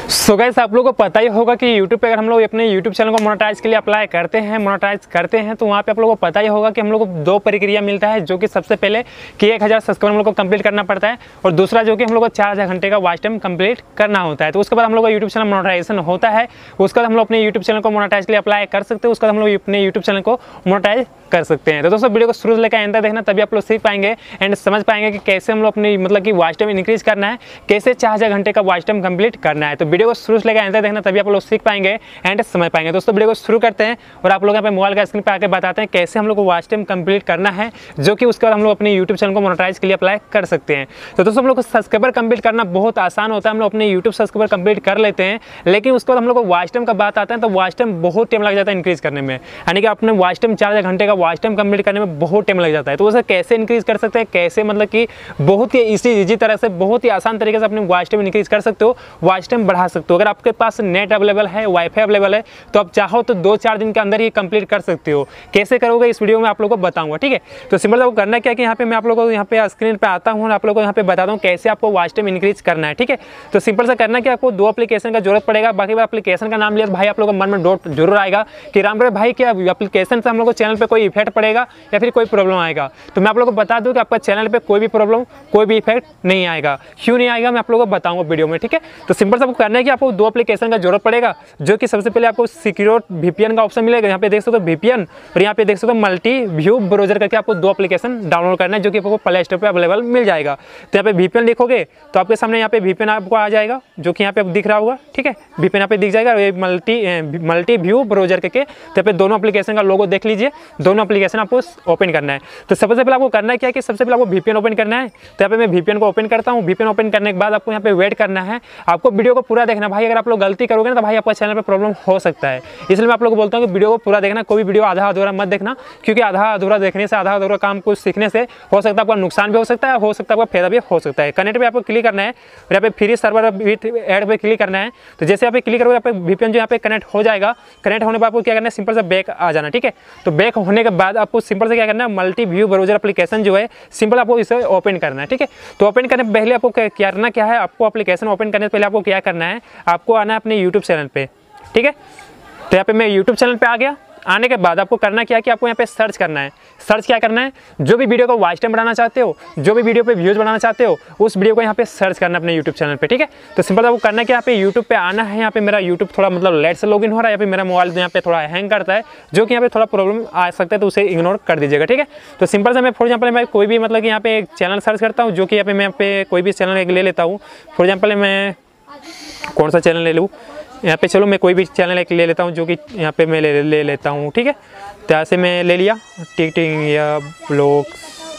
So guys, आप लोगों को पता ही होगा कि YouTube पे अगर हम लोग अपने YouTube चैनल को मोनेटाइज के लिए अप्लाई करते हैं तो वहाँ पे आप लोगों को पता ही होगा कि हम लोग को दो प्रक्रिया मिलता है। जो कि सबसे पहले कि 1000 सब्सक्राइबर हम लोग को कंप्लीट करना पड़ता है और दूसरा जो कि हम लोग को 4000 घंटे का वॉच टाइम कंप्लीट करना होता है। तो उसके बाद हम लोग का यूट्यूब चैनल मोनेटाइजेशन होता है। उसके बाद हम लोग अपने यूट्यूब चैनल को मोनेटाइज के लिए अप्लाई कर सकते हैं। उसके बाद हम लोग अपने यूट्यूब चैनल को मोनेटाइज कर सकते हैं। तो दोस्तों, वीडियो को शुरू से लेकर एंड तक देखना, तभी आप लोग सीख पाएंगे एंड समझ पाएंगे कि कैसे हम लोग अपनी मतलब कि वॉच टाइम इंक्रीज करना है, कैसे 4000 घंटे का वॉच टाइम कंप्लीट करना है। तो वीडियो को शुरू से लेकर एंड तक देखना, तभी आप लोग सीख पाएंगे एंड समझ पाएंगे। दोस्तों, वीडियो को शुरू करते हैं और आप लोग यहाँ पे मोबाइल का स्क्रीन पे आके बताते हैं कैसे हम लोग को वॉच टाइम कंप्लीट करना है, जो कि उसके बाद हम लोग अपने यूट्यूब चैनल को मोनेटाइज के लिए अप्लाई कर सकते हैं। तो दोस्तों, हम लोग को सब्सक्राइबर कंप्लीट करना बहुत आसान होता है। हम लोग अपने यूट्यूब सब्सक्राइबर कंप्लीट कर लेते हैं, लेकिन उसके बाद हम लोग को वॉच टाइम का बात आता है तो वॉच टाइम बहुत टाइम लग जाता है इंक्रीज करने में। यानी कि अपने वॉच टाइम 4000 घंटे का वॉच टाइम कंप्लीट करने में बहुत टाइम लग जाता है। तो उसे कैसे इंक्रीज कर सकते हैं, कैसे मतलब कि बहुत ही इजी तरह से, बहुत ही आसान तरीके से अपने वॉच टाइम इंक्रीज कर सकते हो, वॉच टाइम बढ़ा सकते हो। अगर आपके पास नेट अवेलेबल है, वाईफाई अवेलेबल है, तो आप चाहो तो 2-4 दिन के अंदर ही कंप्लीट कर सकते हो। कैसे करोगे इस वीडियो में आप लोगों को बताऊंगा, ठीक है। तो सिंपल आपको करना क्या है कि यहाँ पे मैं आप लोगों को यहाँ पे स्क्रीन पे आता हूँ और आप लोगों को यहाँ पे बताता हूँ कैसे आपको वॉच टाइम इंक्रीज करना है, ठीक है। तो सिंपल सा करना कि आपको 2 एप्लीकेशन का जरूरत पड़ेगा। बाकी एप्लीकेशन का नाम लिया तो भाई आप लोगों को मन में डाउट जरूर आएगा कि रामपुर भाई क्या एप्लीकेशन से हम लोग को चैनल पे कोई इफेक्ट पड़ेगा या फिर कोई प्रॉब्लम आएगा। तो मैं आप लोगों को बता दूं कि आपका चैनल पे कोई भी प्रॉब्लम, कोई भी इफेक्ट नहीं आएगा। क्यों नहीं आएगा मैं आप लोगों को बताऊंगा वीडियो में, ठीक है। तो सिंपल सा आपको करना है कि आपको 2 एप्लीकेशन का जरूरत पड़ेगा, जो कि सबसे पहले आपको सिक्योर VPN का ऑप्शन मिलेगा। यहाँ पे देख सकते हो VPN और यहाँ पे देख सकते हो मल्टी व्यू ब्राउजर करके आपको 2 एप्लीकेशन डाउनलोड करना है, जो कि आपको प्ले स्टोर पे अवेलेबल मिल जाएगा। तो यहाँ पे VPN लिखोगे तो आपके सामने यहाँ पे VPN आपको आ जाएगा, जो कि यहाँ पे दिख रहा होगा, ठीक है। VPN यहाँ पे दिख जाएगा, मल्टी व्यू ब्राउजर करके। तो यहाँ पे दोनों एप्लीकेशन का लोगो देख लीजिए, दोनों एप्लीकेशन आपको ओपन करना है। तो सबसे पहले आपको करना क्या है कि सबसे पहले आपको VPN ओपन करना है। तो यहाँ पे मैं VPN को ओपन करता हूँ। VPN ओपन करने के बाद आपको यहाँ पे वेट करना है। आपको वीडियो को पूरा देखना भाई, अगर आप लोग गलती करोगे ना तो भाई आपका चैनल पे प्रॉब्लम हो सकता है। इसलिए मैं आप लोगों को बोलता हूँ कि वीडियो को पूरा देखना, कोई भी वीडियो आधा अधूरा मत देखना, क्योंकि आधा अधूरा देखने से, आधा अधूरा काम कुछ सीखने से हो सकता है आपका नुकसान भी हो सकता है आपका फायदा भी हो सकता है। कनेक्ट पे आपको क्लिक करना है और यहाँ पे फ्री सर्वर विथ ऐड पे क्लिक करना है। तो जैसे यहाँ पे क्लिक करोगे, यहाँ पे VPN जो यहाँ पे कनेक्ट हो जाएगा। कनेक्ट होने पर आपको क्या करना है, सिंपल से बैक आ जाना, ठीक है। तो बैक होने के बाद आपको सिंपल से क्या करना है, मल्टी व्यू ब्राउजर एप्लीकेशन जो है सिंपल आपको इसे ओपन करना है, ठीक है। तो ओपन करने पहले आपको क्या करना क्या है, आपको एप्लीकेशन ओपन करने से पहले आपको क्या करना है, आपको आना है अपने यूट्यूब चैनल पे, ठीक है। तो यहाँ पे मैं यूट्यूब चैनल पे आ गया। आने के बाद आपको करना क्या है कि आपको यहाँ पे सर्च करना है। सर्च क्या करना है, जो भी वीडियो को वॉच टाइम बढ़ाना चाहते हो, जो भी वीडियो पे व्यूज बढ़ाना चाहते हो, उस वीडियो को यहाँ पे सर्च करना है अपने यूट्यूब चैनल पे, ठीक है। तो सिंपल आपको करना है कि यहाँ पे यूट्यूब पे आना है। यहाँ पे मेरा यूट्यूब थोड़ा मतलब लेट से लॉगिन हो रहा है, या फिर मेरा मोबाइल यहाँ पे थोड़ा हैंग करता है, जो कि यहाँ पे थोड़ा प्रॉब्लम आ सकता है, तो उसे इग्नोर कर दीजिएगा, ठीक है। तो सिंपल से मैं फॉर एग्जाम्पल मैं कोई भी मतलब कि यहाँ पे एक चैनल सर्च करता हूँ, जो कि यहाँ पे मैं यहाँ पे कोई भी चैनल ले लेता हूँ। फॉर एग्जाम्पल मैं कौन सा चैनल ले लूँ, यहाँ पे चलो मैं कोई भी चैनल एक ले लेता हूँ, जो कि यहाँ पे मैं ले लेता हूँ, ठीक है। तो यहाँ से मैं ले लिया टिकटिंग या ब्लॉग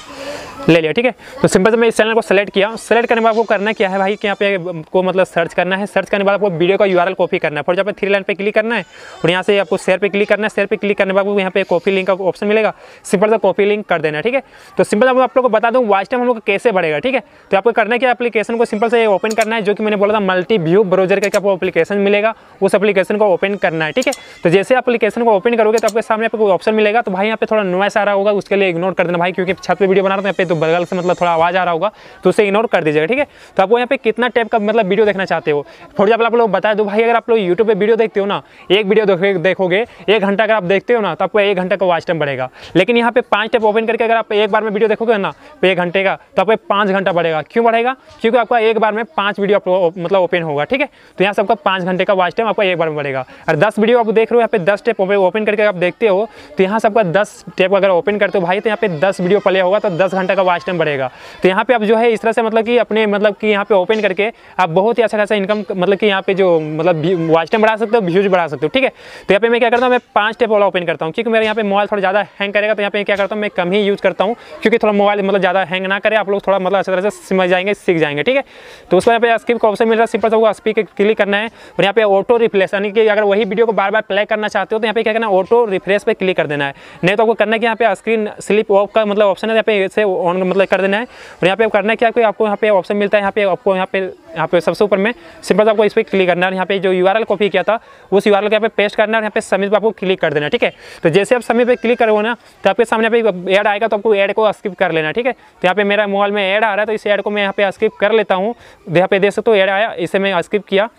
ले लिया, ठीक है। तो सिंपल से मैं इस चैनल को सेलेक्ट किया। सेलेक्ट करने के बाद आपको करना क्या है भाई कि यहाँ पे को मतलब सर्च करना है। सर्च करने के बाद आपको वीडियो का URL कॉपी करना है। फॉर एग्जाम्पल 3 लाइन पे क्लिक करना है और यहाँ से आपको शेयर पे क्लिक करना है। शेयर पे क्लिक करने के बाद आपको यहाँ पे कॉपी लिंक का ऑप्शन मिलेगा, सिंपल से कॉपी लिंक कर देना है, ठीक है। तो सिंपल आप लोग को बता दूँ वॉच टाइम हम लोग कैसे बढ़ेगा, ठीक है। तो आपको करना क्या, एप्लीकेशन को सिंपल से ओपन करना है, जो कि मैंने बोला था मल्टी व्यू ब्राउजर करके आपको एप्लीकेशन मिलेगा, उस एप्लीकेशन को ओपन करना है, ठीक है। तो जैसे एप्लीकेशन को ओपन करोगे तो आपके सामने आपको कोई ऑप्शन मिलेगा। तो भाई यहाँ पे थोड़ा नॉइस आ रहा होगा, उसके लिए इग्नोर कर देना भाई, क्योंकि छत पे वीडियो बना रहा हूँ, यहाँ पे तो बगल से मतलब थोड़ा आवाज आ रहा होगा, तो उसे इग्नोर कर दीजिएगा, ठीक है। तो आपको यहाँ पे कितना टाइप का मतलब वीडियो देखना चाहते हो। फॉर एग्जाम्पल आप लोग बता दो भाई, अगर आप लोग यूट्यूब पे वीडियो देखते हो ना, एक वीडियो देखोगे 1 घंटा अगर आप देखते हो ना, तो आपको 1 घंटा का वॉच टाइम बढ़ेगा। लेकिन यहाँ पे 5 टाइप ओपन करके अगर आप एक बार में वीडियो देखोगे ना, तो 1 घंटे का, तो आपको 5 घंटा बढ़ेगा। क्यों बढ़ेगा, क्योंकि आपका एक बार में 5 वीडियो मतलब ओपन होगा, ठीक है। तो यहाँ से आपका 5 घंटे का वॉच टाइम आपका एक बार में बढ़ेगा। और 10 वीडियो आप देख रहे हो, यहाँ पे 10 टाइप ओपन करके आप देखते हो, तो यहाँ से आपका 10 टाइप अगर ओपन करते हो भाई, तो यहाँ पे 10 वीडियो प्ले होगा, तो 10 घंटा का वॉच टाइम बढ़ेगा। तो यहाँ पे आप जो है इस तरह से मतलब कि अपने मतलब कि यहाँ पे ओपन करके आप बहुत ही अच्छा खासा इनकम मतलब कि यहाँ पे जो मतलब वॉच टाइम बढ़ा सकते हो, व्यूज बढ़ा सकते हो, ठीक है। तो यहाँ पे मैं क्या करता हूँ, मैं 5 स्टेप वाला ओपन करता हूँ, क्योंकि मेरे यहाँ पे मोबाइल थोड़ा ज़्यादा हैंग करेगा। तो यहाँ पे क्या करता हूँ, मैं कम ही यूज़ करता हूँ, क्योंकि थोड़ा मोबाइल मतलब ज़्यादा हैंग ना करे, आप लोग थोड़ा मतलब अच्छी तरह से समझ जाएंगे, सीख जाएंगे, ठीक है। तो उसको यहाँ पे स्किप का ऑप्शन मिल रहा है, सिंपल से वो स्किप क्लिक करना है और यहाँ पे ऑटो रिफ्रेश, यानी कि अगर वही वीडियो को बार बार प्ले करना चाहते हो तो यहाँ पे क्या करना है, ऑटो रिफ्रेश पे क्लिक कर देना है। नहीं तो आपको करना है कि यहाँ पे स्क्रीन स्लिप ऑफ का मतलब ऑप्शन है, यहाँ पे इसे ऑन मतलब कर देना है। और यहाँ पे करना है क्या, आपको यहाँ पे ऑप्शन मिलता है, यहाँ पे आपको यहाँ पे सबसे ऊपर में सिंपल आपको इस पर क्लिक करना है। यहाँ पे जो URL कॉपी किया था उस URL को यहाँ पे पेस्ट करना है और यहाँ पे सबमिट पे आपको क्लिक कर देना, ठीक है। तो जैसे आप सबमिट पे क्लिक करोगे ना, तो आपके सामने पे ऐड आएगा, तो आपको ऐड को स्किप कर लेना, ठीक है। तो यहाँ पे मेरा मोबाइल में ऐड आ रहा है, तो इस ऐड को मैं यहाँ पे स्किप कर लेता हूँ। यहाँ पे देख सकते हो ऐड आया, इसे मैं स्किप किया,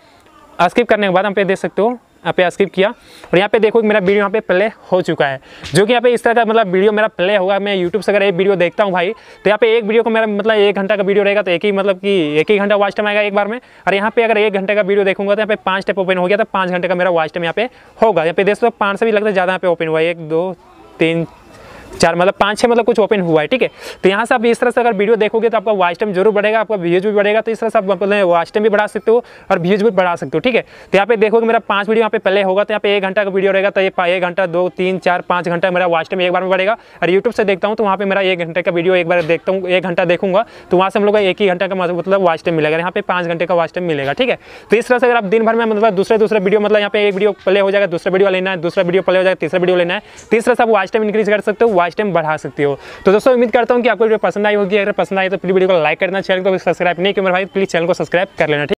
स्किप करने के बाद हम पे देख सकते हो यहाँ पे स्किप किया और यहाँ पे देखो मेरा वीडियो यहाँ पे प्ले हो चुका है, जो कि यहाँ पे इस तरह का मतलब वीडियो मेरा प्ले होगा। मैं यूट्यूब से अगर एक वीडियो देखता हूँ भाई, तो यहाँ पे एक वीडियो को मेरा मतलब 1 घंटा का वीडियो रहेगा तो एक ही मतलब कि 1 ही घंटा वॉच टाइम आएगा एक बार में। और यहाँ पे अगर 1 घंटे का वीडियो देखूंगा तो यहाँ पे 5 टैप ओपन हो गया, तो 5 घंटे का मेरा वॉच टाइम यहाँ पे होगा। यहाँ पे देख सकते हो 5 से भी लगता है ज़्यादा यहाँ पे ओपन हुआ है, 1 2 3 4 मतलब 5-6 मतलब कुछ ओपन हुआ है, ठीक है। तो यहाँ से आप इस तरह से अगर वीडियो देखोगे तो आपका वॉच टाइम जरूर बढ़ेगा, आपका व्यूज भी बढ़ेगा। तो इस तरह से आप मतलब वॉच टाइम भी बढ़ा सकते हो और व्यूज भी बढ़ा सकते हो, ठीक है। तो यहाँ पे देखोगे मेरा 5 वीडियो यहाँ पे पहले होगा, तो यहाँ पे 1 घंटा का वीडियो रहेगा, तो ये 1 घंटा 2 3 4 5 घंटा मेरा वॉच टाइम एक बार में बढ़ेगा। और यूट्यूब से देखता हूँ तो वहाँ पे मेरा 1 घंटे का वीडियो एक बार देखता हूँ, 1 घंटा देखूंगा तो वहाँ से हम लोग का 1 ही घंटा का मतलब वॉच टाइम मिलेगा, यहाँ पे 5 घंटे का वॉच टाइम मिलेगा, ठीक है। तो इस तरह से अगर आप दिन भर में मतलब दूसरे वीडियो मतलब यहाँ पे एक वीडियो प्ले हो जाएगा, दूसरा वीडियो लेना है, दूसरा वीडियो प्ले हो जाएगा, तीसरा वीडियो लेना है, तो इस तरह से आप वॉच टाइम इंक्रीज कर सकते हो, वॉच टाइम बढ़ा सकते हो। तो दोस्तों उम्मीद करता हूं कि आपको वीडियो पसंद आई होगी। अगर पसंद आई तो प्लीज वीडियो को लाइक करना, चैनल को सब्सक्राइब नहीं किया मेरे भाई प्लीज चैनल को सब्सक्राइब कर लेना, ठीक।